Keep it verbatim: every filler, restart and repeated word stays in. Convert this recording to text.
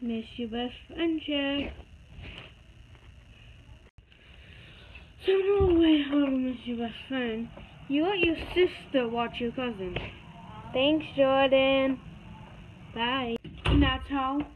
Miss your best friend check. So no way how to miss your best friend. You let your sister watch your cousin. Thanks, Jordan. Bye. And that's how